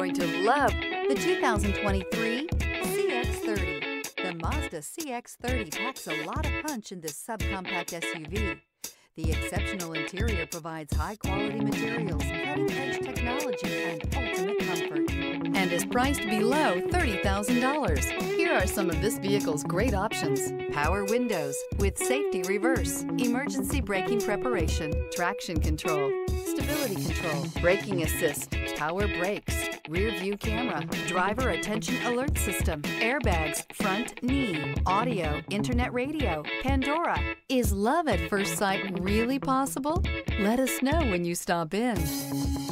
going to love the 2023 CX-30. The Mazda CX-30 packs a lot of punch in this subcompact SUV. The exceptional interior provides high-quality materials, cutting-edge technology, and ultimate comfort, and is priced below $30,000. Here are some of this vehicle's great options: power windows with safety reverse, emergency braking preparation, traction control, stability control, braking assist, power brakes, rear view camera, driver attention alert system, airbags, front knee, audio, internet radio, Pandora. Is love at first sight really possible? Let us know when you stop in.